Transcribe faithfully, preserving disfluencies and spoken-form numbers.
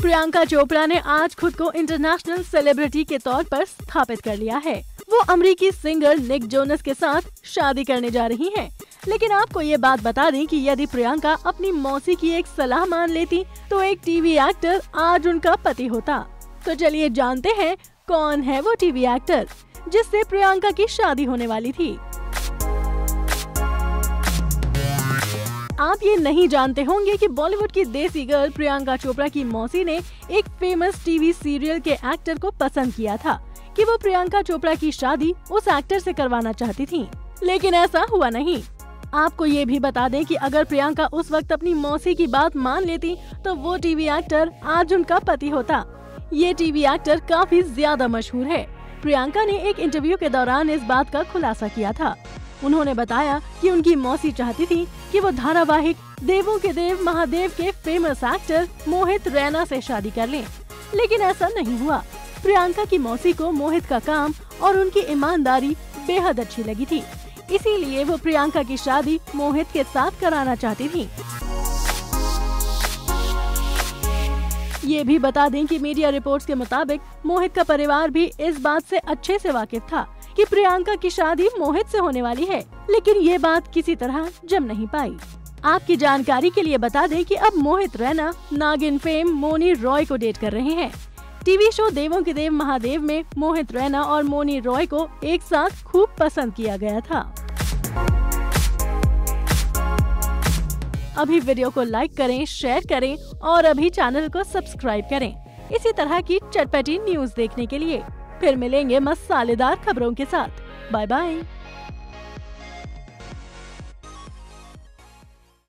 प्रियंका चोपड़ा ने आज खुद को इंटरनेशनल सेलिब्रिटी के तौर पर स्थापित कर लिया है। वो अमेरिकी सिंगर निक जोनस के साथ शादी करने जा रही हैं। लेकिन आपको ये बात बता दें कि यदि प्रियंका अपनी मौसी की एक सलाह मान लेती तो एक टीवी एक्टर आज उनका पति होता। तो चलिए जानते हैं कौन है वो टीवी एक्टर जिससे प्रियंका की शादी होने वाली थी। आप ये नहीं जानते होंगे कि बॉलीवुड की देसी गर्ल प्रियंका चोपड़ा की मौसी ने एक फेमस टीवी सीरियल के एक्टर को पसंद किया था कि वो प्रियंका चोपड़ा की शादी उस एक्टर से करवाना चाहती थी, लेकिन ऐसा हुआ नहीं। आपको ये भी बता दें कि अगर प्रियंका उस वक्त अपनी मौसी की बात मान लेती तो वो टीवी एक्टर आज उनका पति होता। ये टीवी एक्टर काफी ज्यादा मशहूर है। प्रियंका ने एक इंटरव्यू के दौरान इस बात का खुलासा किया था। उन्होंने बताया कि उनकी मौसी चाहती थी कि वो धारावाहिक देवों के देव महादेव के फेमस एक्टर मोहित रैना से शादी कर लें, लेकिन ऐसा नहीं हुआ। प्रियंका की मौसी को मोहित का काम और उनकी ईमानदारी बेहद अच्छी लगी थी, इसीलिए वो प्रियंका की शादी मोहित के साथ कराना चाहती थी। ये भी बता दें कि मीडिया रिपोर्ट्स के मुताबिक मोहित का परिवार भी इस बात से अच्छे से वाकिफ था कि प्रियंका की शादी मोहित से होने वाली है, लेकिन ये बात किसी तरह जम नहीं पाई। आपकी जानकारी के लिए बता दें कि अब मोहित रैना नागिन फेम मोनी रॉय को डेट कर रहे हैं। टीवी शो देवों के देव महादेव में मोहित रैना और मोनी रॉय को एक साथ खूब पसंद किया गया था। अभी वीडियो को लाइक करें, शेयर करें और अभी चैनल को सब्सक्राइब करें इसी तरह की चटपटी न्यूज देखने के लिए। फिर मिलेंगे मसालेदार खबरों के साथ। Bye bye.